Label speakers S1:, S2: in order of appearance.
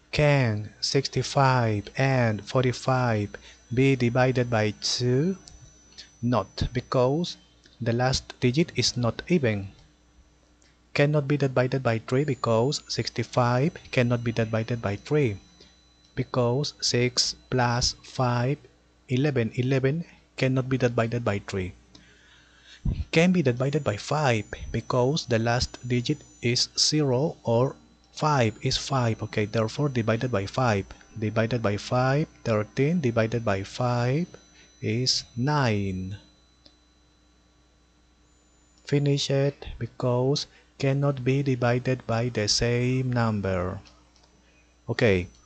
S1: Can 65 and 45 be divided by 2? Not, because the last digit is not even. Cannot be divided by 3 because 65 cannot be divided by 3. Because 6 plus 5, 11. 11 cannot be divided by 3. Can be divided by 5 because the last digit is 0 or 5 is 5. Okay, therefore divided by 5. Divided by 5, 13 divided by 5 is 9. Finish it because cannot be divided by the same number. Okay,